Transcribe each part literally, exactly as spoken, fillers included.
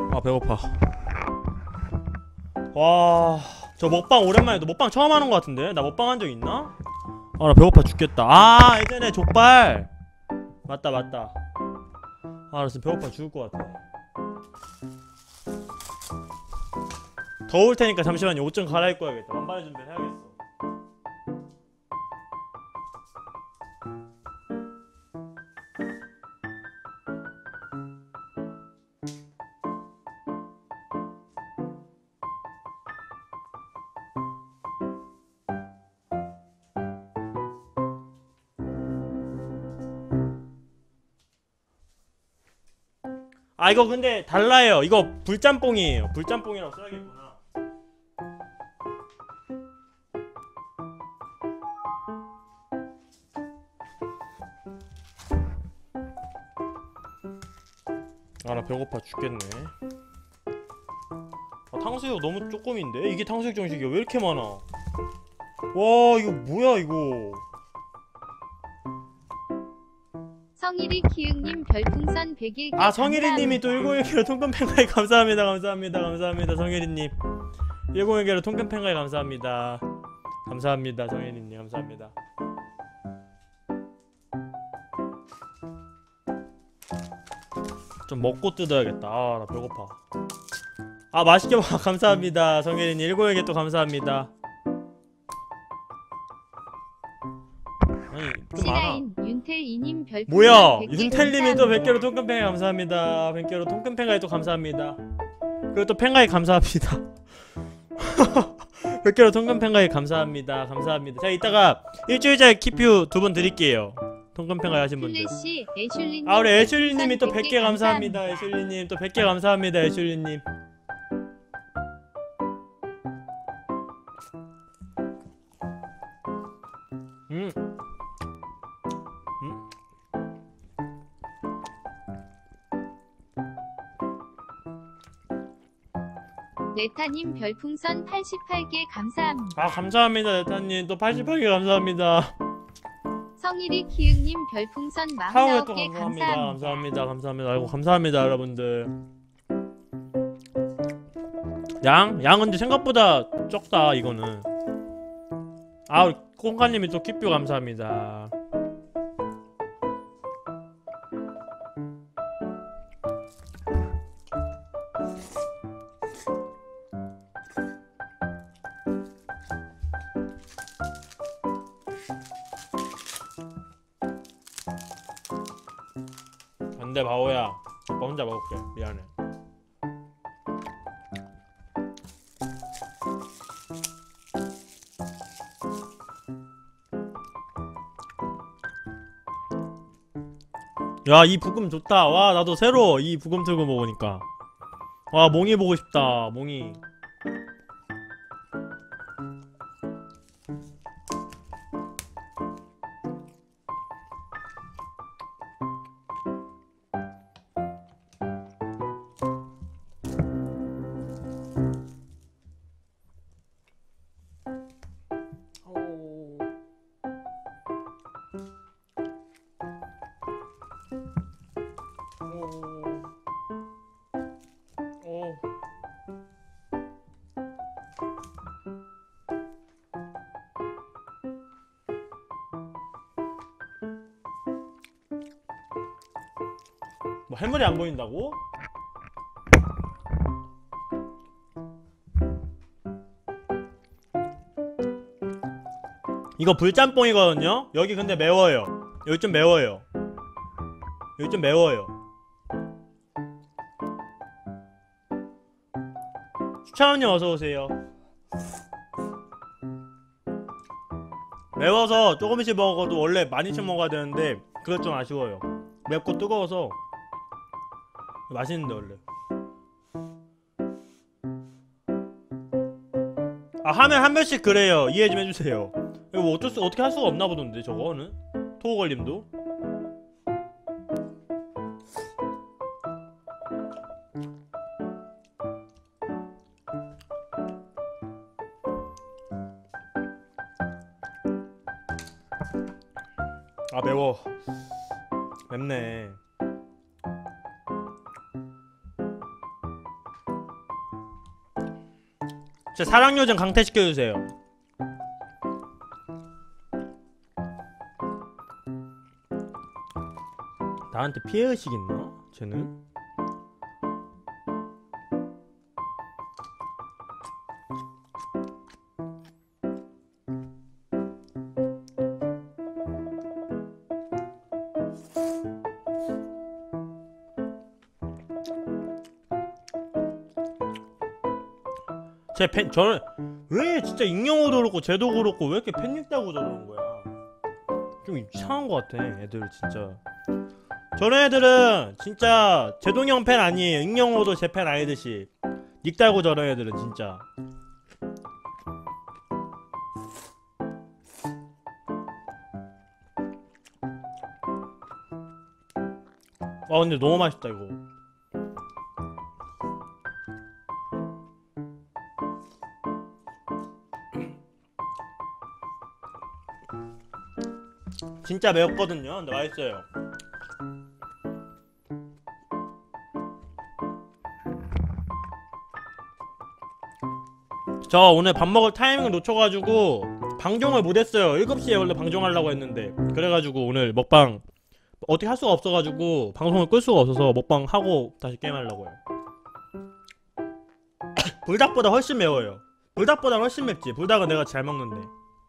아 배고파. 와, 저 먹방 오랜만에. 너 먹방 처음 하는 거 같은데? 나 먹방 한 적 있나? 아 나 배고파 죽겠다. 아 예전에 족발. 맞다 맞다. 아 나 진짜 배고파 죽을 것 같아. 더울 테니까 잠시만요. 옷 좀 갈아입고 야겠다. 만반의 준비를 해야겠어. 아 이거 근데 달라요. 이거 불짬뽕이에요. 불짬뽕이라고 써야겠구나. 아 나 배고파 죽겠네. 아 탕수육 너무 조금인데? 이게 탕수육 정식이야. 왜 이렇게 많아? 와 이거 뭐야 이거. 성일이 키읔님 별풍선 백 일 아 성일이님이 또 일공일 개로 통근팬가이 감사합니다. 감사합니다. 감사합니다. 성일이님 일공일 개로 통근팬가이 감사합니다. 감사합니다. 성일이님 감사합니다. 좀 먹고 뜯어야겠다. 아 나 배고파. 아 맛있게 먹어. 감사합니다. 성일이님 일공일 개 또 감사합니다. 아니 좀 많아. 윤텔이님 별풍선 뭐야 백 개 윤텔님이 또 백 개로 통근팬가이 감사합니다. 백 개로 통근팬가이 또 감사합니다. 그리고 또 팬가이 감사합니다. 백 개로 통근팬가이 감사합니다. 감사합니다. 자 이따가 일주일째 키뷰 두 분 드릴게요. 통근팬가이 하신 분들. 플래시 애슐리님 아 우리 애슐리님이 또 백 개 백 개 감사합니다. 애슐리님 또 백 개 감사합니다. 애슐리님. 음. 음. 레타님 별풍선 팔십팔 개 감사합니다. 아 감사합니다. 레타님 또 팔십팔 개 감사합니다. 성일이 키읔님 별풍선 하우에 사십구 또 개 감사합니다. 감사합니다. 감사합니다. 감사합니다. 아이고 감사합니다 여러분들. 양? 양 근데 생각보다 적다 이거는. 아 우리 콩카님이 또 킵뷰 감사합니다. 안돼 바오야. 오빠 혼자 먹을게. 미안해. 야 이 부금 좋다. 와 나도 새로 이 부금 틀고 먹으니까. 와 몽이 보고 싶다. 몽이. 뭐 해물이 안 보인다고? 이거 불짬뽕이거든요? 여기 근데 매워요. 여기 좀 매워요. 여기 좀 매워요. 추천님 어서오세요. 매워서 조금씩 먹어도 원래 많이씩 먹어야 되는데 그것 좀 아쉬워요. 맵고 뜨거워서. 맛있는데 원래. 아 하면 한 번씩 그래요. 이해 좀 해주세요. 이거 뭐 어쩔 수 어떻게 할 수가 없나 보던데 저거는 토호 걸림도. 아 매워. 맵네. 제 사랑 요정 강퇴시켜주세요. 나한테 피해의식 있나? 쟤는? 제 팬, 저는 왜 진짜 익명호도 그렇고 쟤도 그렇고 왜 이렇게 팬 읽다고 저러는 거야. 좀 이상한 거 같아 애들 진짜. 저런 애들은 진짜 제동형 팬 아니에요. 익명호도 제 팬 아니듯이 닉 달고 저런 애들은 진짜. 아 근데 너무 맛있다 이거. 진짜 매웠거든요. 근데 맛있어요. 저 오늘 밥 먹을 타이밍을 놓쳐가지고 방종을 못했어요. 일곱 시에 원래 방종하려고 했는데 그래가지고 오늘 먹방 어떻게 할 수가 없어가지고 방송을 끌 수가 없어서 먹방 하고 다시 게임하려고 해요. 불닭보다 훨씬 매워요. 불닭보다 훨씬 맵지. 불닭은 내가 잘 먹는데.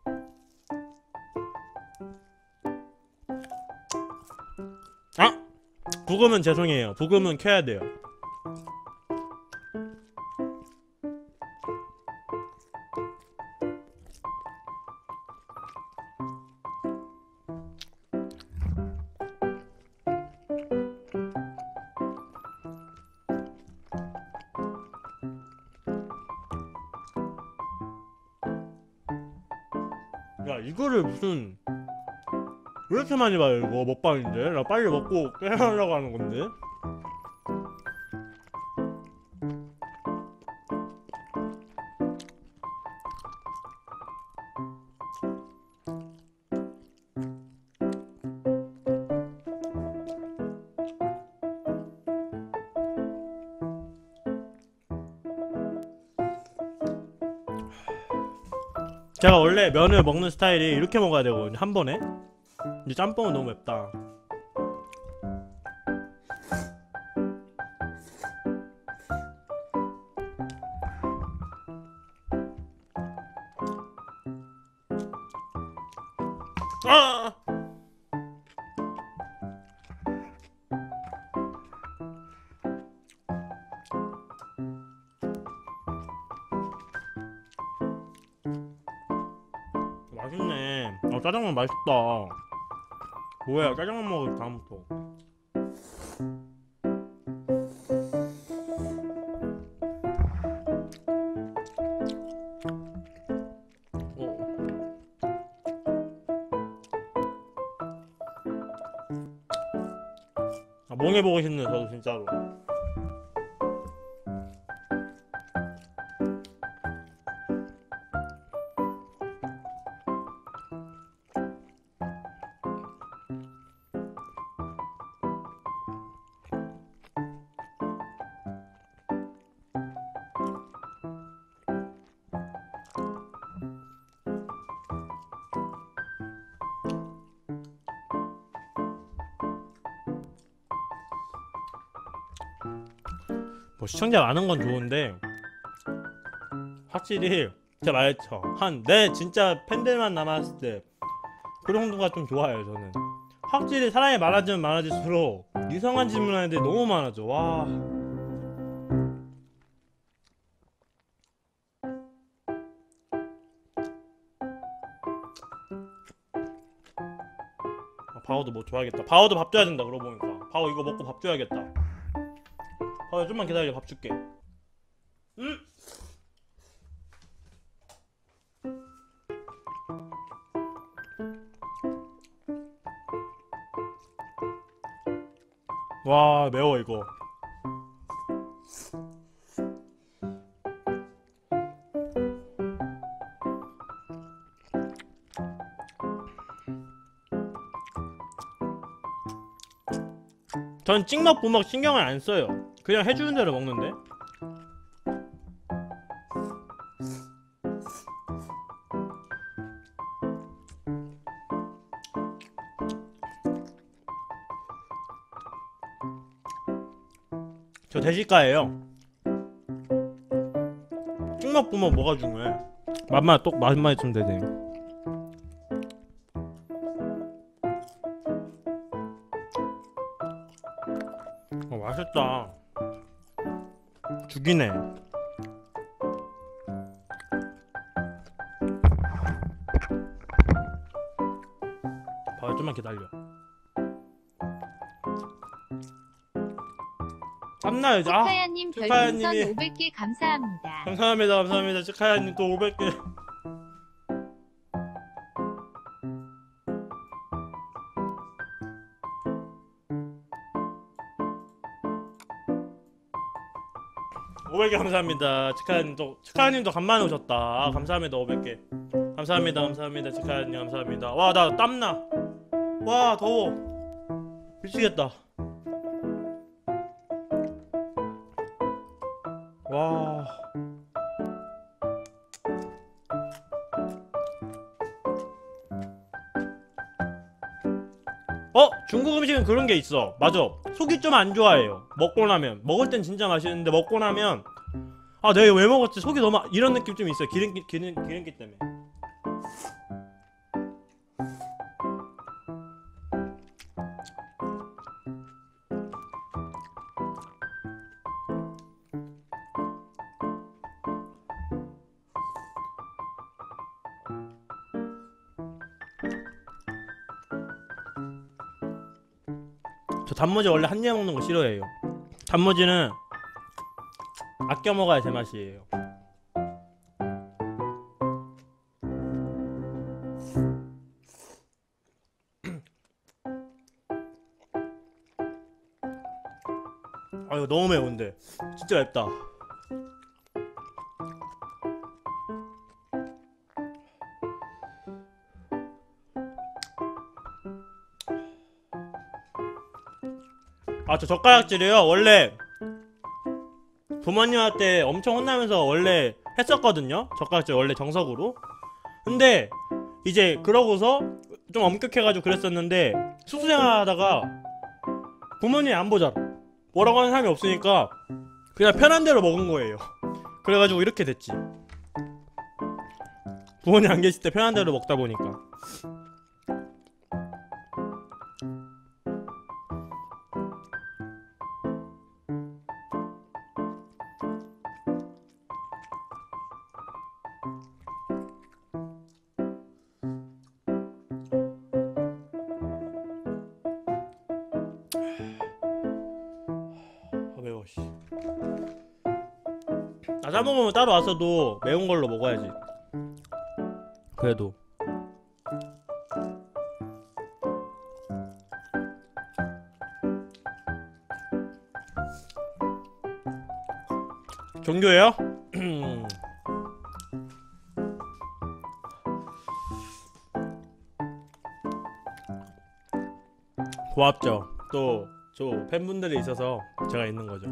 아! 부금은 죄송해요. 부금은 켜야 돼요. 야 이거를 무슨 왜 이렇게 많이 봐요 이거 먹방인데? 나 빨리 먹고 게임하려고 하는 건데. 제가 원래 면을 먹는 스타일이 이렇게 먹어야 되거든요 한 번에. 근데 짬뽕은 너무 맵다. 아! 맛있네. 어, 짜장면 맛있다. 뭐야, 짜장면 먹을 다음부터. 어. 아, 멍해보고 싶네, 저도 진짜로. 뭐 시청자 많은 건 좋은데 확실히 제가 말했죠. 한 내 진짜 팬들만 남았을 때 그 정도가 좀 좋아요. 저는 확실히 사람이 많아지면 많아질수록 이상한 질문하는 애들이 너무 많아져. 와. 아, 바오도 뭐 줘야겠다. 바오도 밥 줘야 된다. 그러고 보니까 바오 이거 먹고 밥 줘야겠다. 아, 좀만 기다려. 밥 줄게. 응? 와, 매워 이거. 전 찍먹 부먹 신경을 안 써요. 그냥 해주는 대로 먹는데. 저 대식가예요. 찍먹 보면 뭐가 중요해? 맛만 똑 맛만 있으면 되네. 어, 맛있다. 죽이네. 봐, 좀만 기다려. 땀나요. 아, 치카야님 치카야님이. 별풍선 오백 개 감사합니다. 감사합니다, 감사합니다. 치카야님 또 오백 개. 오백 개 감사합니다. 치카야님도 치카야님도 간만에 오셨다. 아, 감사합니다. 오백 개. 감사합니다, 감사합니다. 치카야님 감사합니다. 와, 나 땀나. 와, 더워. 미치겠다. 와. 어? 중국 음식은 그런 게 있어. 맞아. 속이 좀 안 좋아해요. 먹고 나면. 먹을 땐 진짜 맛있는데 먹고 나면 아, 내가 왜 먹었지? 속이 너무 이런 느낌 좀 있어요. 기름기 기름 기름기 때문에. 저 단무지 원래 한 입에 먹는 거 싫어해요. 단무지는 아껴 먹어야 제맛이에요. 아, 이거 너무 매운데 진짜 맵다. 아, 저 젓가락질이요. 원래 부모님한테 엄청 혼나면서 원래 했었거든요. 젓가락질 원래 정석으로. 근데 이제 그러고서 좀 엄격해가지고 그랬었는데 숙소생활 하다가 부모님이 안 보잖아. 뭐라고 하는 사람이 없으니까 그냥 편한 대로 먹은 거예요. 그래가지고 이렇게 됐지. 부모님 안 계실 때 편한 대로 먹다 보니까. 아, 매워 씨. 나잘 먹으면 따로 왔어도 매운 걸로 먹어야지. 그래도 종교예요? 고맙죠. 또 저 팬분들이 있어서 제가 있는 거죠.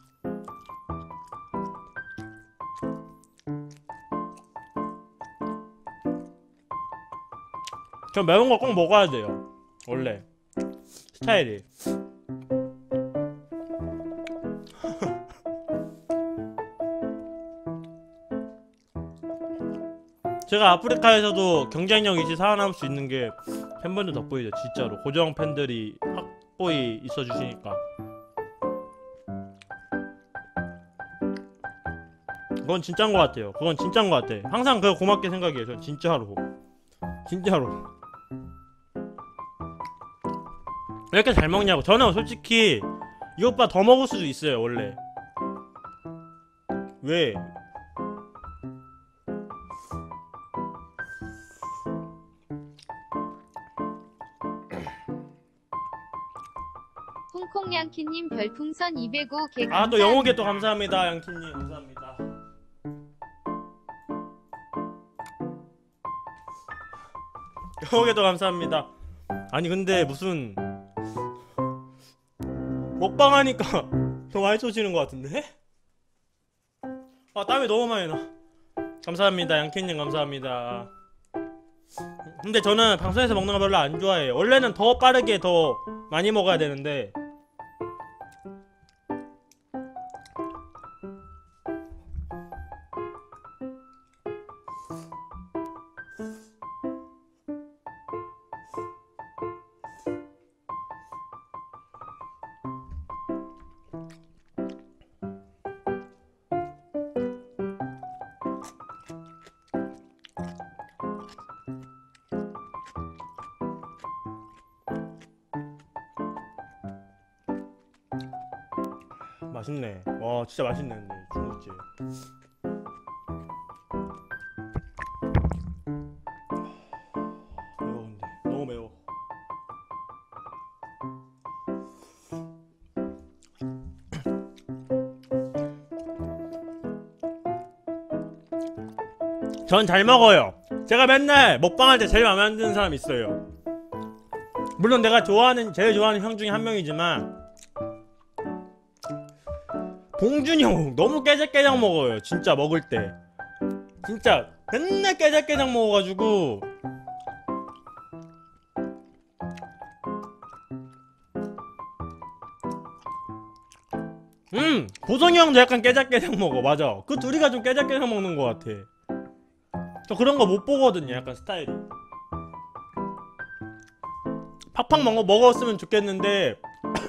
저 매운 거 꼭 먹어야 돼요. 원래 스타일이. 제가 아프리카에서도 경쟁력 있이 살아남을 수 있는 게 팬분들 덕분이죠. 진짜로 고정 팬들이 확보히 있어주시니까. 그건 진짜인 것 같아요. 그건 진짜인 것 같아. 항상 그거 고맙게 생각해요. 전 진짜로 진짜로. 왜 이렇게 잘 먹냐고. 저는 솔직히 이것보다 더 먹을 수도 있어요. 원래. 왜? 홍콩 양키님 별풍선 이백오 개 감사합니다. 아, 또 영호개 또 감사합니다. 양키님 감사합니다. 영호개도 감사합니다. 아니 근데 무슨 먹방 하니까 더 많이 쏘시는 것 같은데? 아, 땀이 너무 많이 나. 감사합니다. 양키님 감사합니다. 근데 저는 방송에서 먹는 거 별로 안 좋아해요. 원래는 더 빠르게 더 많이 먹어야 되는데 맛있네. 와 진짜 맛있네 근데 중국집. 매워 근데 너무 매워. 전 잘 먹어요. 제가 맨날 먹방할 때 제일 마음에 안 드는 사람 있어요. 물론 내가 좋아하는 제일 좋아하는 형 중에 한 명이지만 봉준이 형 너무 깨작깨작 먹어요. 진짜 먹을 때 진짜 맨날 깨작깨작 먹어가지고 음 보성이 형도 약간 깨작깨작 먹어. 맞아. 그 둘이가 좀 깨작깨작 먹는 것 같아. 저 그런 거 못 보거든요. 약간 스타일이 팍팍 먹어, 먹었으면 좋겠는데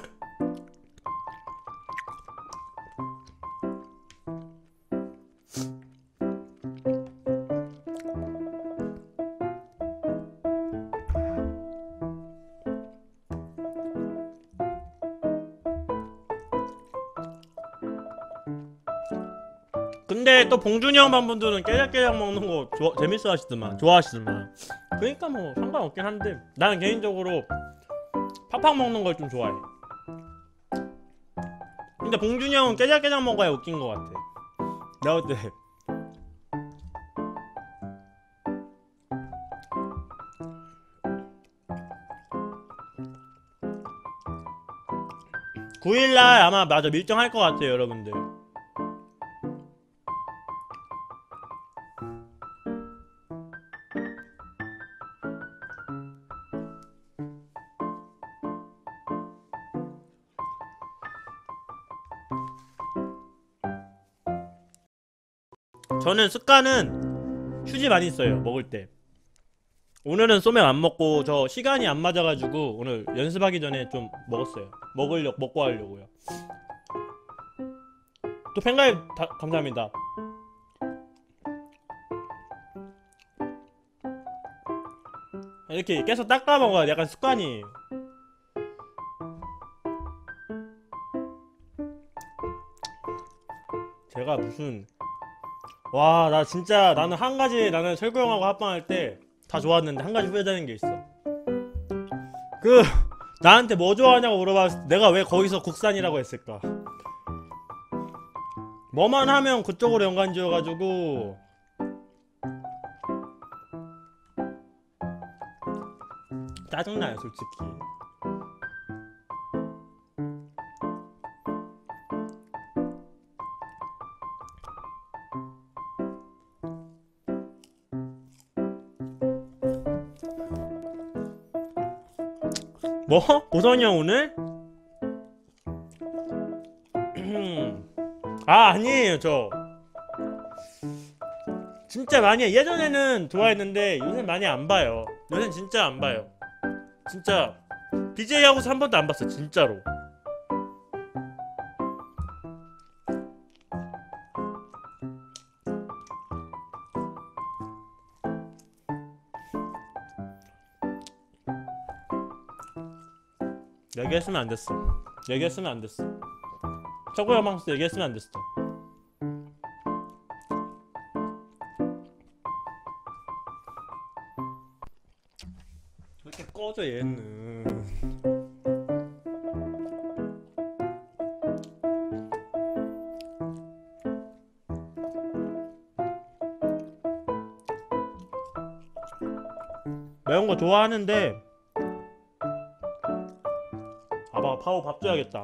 근데 또 봉준이 형 반분들은 깨작깨작 먹는 거 좋아, 재밌어 하시더만, 좋아하시더만. 그러니까 뭐 상관없긴 한데 나는 개인적으로 팍팍 먹는 걸 좀 좋아해. 근데 봉준이 형은 깨작깨작 먹어야 웃긴 것 같아. 내가 볼 때. 구일날 아마 맞아 밀정할 것 같아요 여러분들. 저는 습관은 휴지 많이 써요 먹을 때. 오늘은 소맥 안 먹고 저 시간이 안 맞아가지고 오늘 연습하기 전에 좀 먹었어요. 먹으려 먹고 하려고요. 또 팬가입 다, 감사합니다. 이렇게 계속 닦아 먹어야 약간 습관이. 제가 무슨 와 나 진짜 나는 한 가지 나는 철구 형하고 합방할 때 다 좋았는데 한 가지 후회되는 게 있어. 그 나한테 뭐 좋아하냐고 물어봤을 때 내가 왜 거기서 국산이라고 했을까? 뭐만 하면 그쪽으로 연관 지어가지고 짜증나요 솔직히. 뭐? 보선이 형 오늘? 아 아니에요 저 진짜 많이 해. 예전에는 좋아했는데 요새는 많이 안 봐요. 요새는 진짜 안 봐요. 진짜 비제이 하고서 한 번도 안 봤어 진짜로. 얘기했으면 안 됐어. 얘기했으면 안 됐어. 최고 여망스 얘기했으면 안 됐어. 왜 이렇게 꺼져 얘는. 매운 거 좋아하는데 아빠 파워 밥 줘야겠다.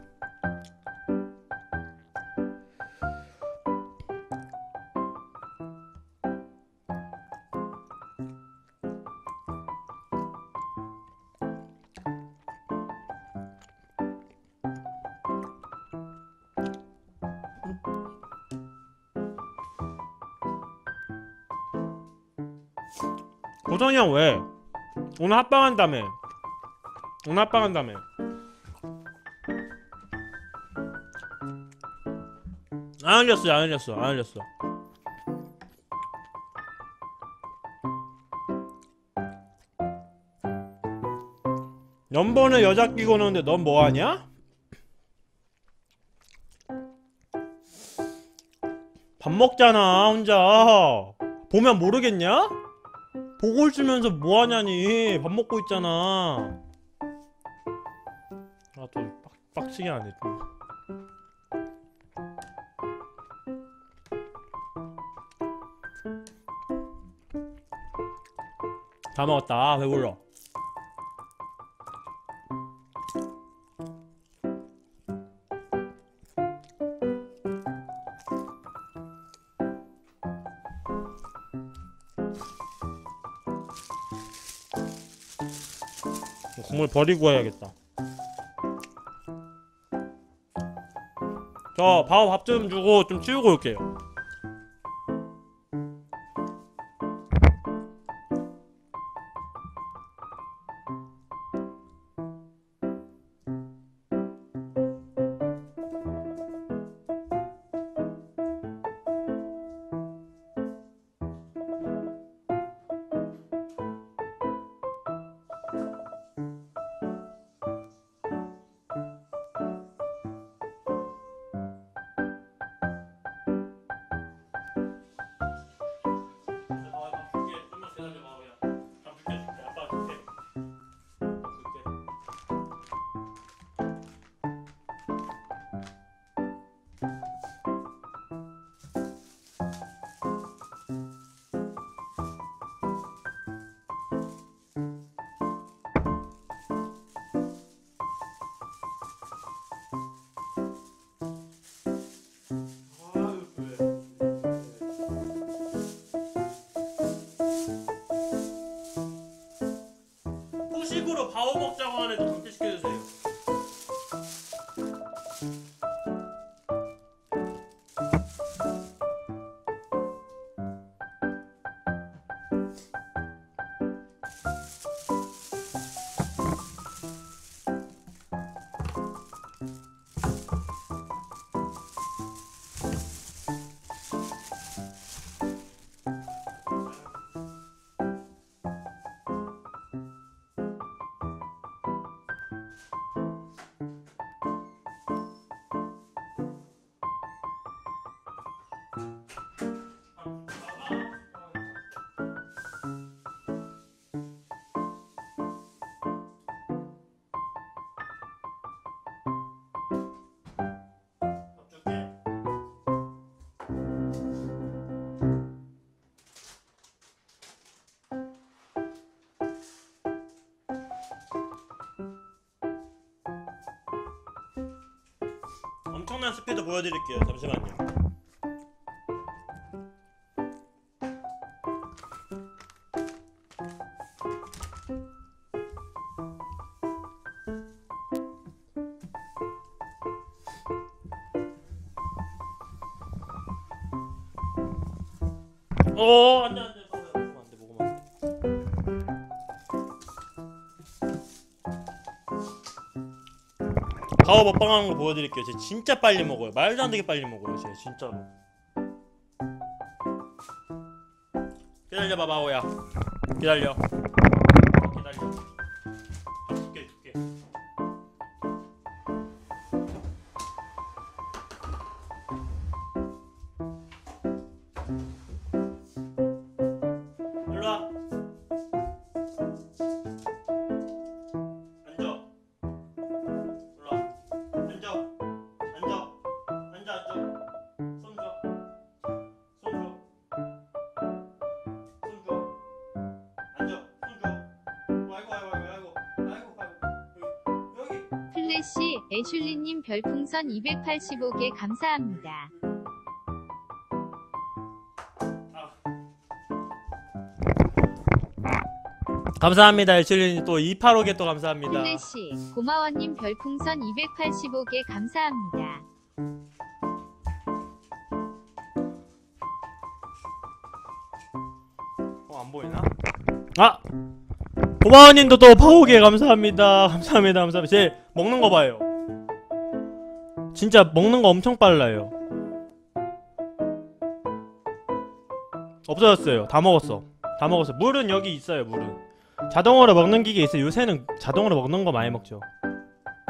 고성이 형 왜? 오늘 합방한다며. 오늘 합방한다며. 안 흘렸어 안 흘렸어 안 흘렸어. 연번에 여자 끼고 노는데 넌 뭐하냐? 밥 먹잖아 혼자. 보면 모르겠냐? 보고 있으면서 뭐하냐니. 밥 먹고 있잖아. 아 또 빡, 빡치게 하네 또. 다 먹었다. 아, 배불러. 국물 버리고 해야겠다. 저 바오 밥 좀 주고 좀 치우고 올게요. 후식으로 바오 먹자고 하는데 그렇게 시켜주세요. 엄청난 스피드 보여드릴게요. 잠시만요. 어 안돼 안돼 먹으면 안돼 먹으면 안돼. 바오 먹방하는 거 보여드릴게요. 쟤 진짜 빨리 먹어요. 말도 안 되게 빨리 먹어요. 쟤 진짜로. 기다려봐 바오야. 기다려. 기다려. 밥 줄게 줄게. 일로와. 앉아. 일로와. 앉아. 앉아. 앉아 앉아. 손 줘. 손 줘. 손 줘. 앉아. 손 줘. 아이고 아이고 아이고 아이고 아이고 아이고. 여기 여기. 플래시 애슐리님 별풍선 이백팔십오 개 감사합니다. 감사합니다. 애슐리님 또 이백팔십오 개 또 감사합니다. 플래시 고마워님 별풍선 이백팔십오 개 감사합니다. 어, 안 보이나? 아! 고마워님도 또 파오 개 감사합니다. 감사합니다. 감사합니다. 제 먹는 거 봐요. 진짜 먹는 거 엄청 빨라요. 없어졌어요. 다 먹었어. 다 먹었어. 물은 여기 있어요. 물은 자동으로 먹는 기계 있어요. 요새는 자동으로 먹는 거 많이 먹죠.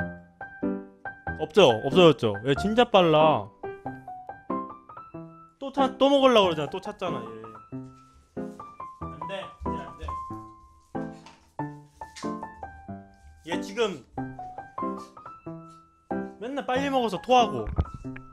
없죠? 없어졌죠? 얘 진짜 빨라. 또 또 차, 또 먹으려고 그러잖아. 또 찾잖아 얘. 안돼 얘 안돼. 얘 지금 맨날 빨리 먹어서 토하고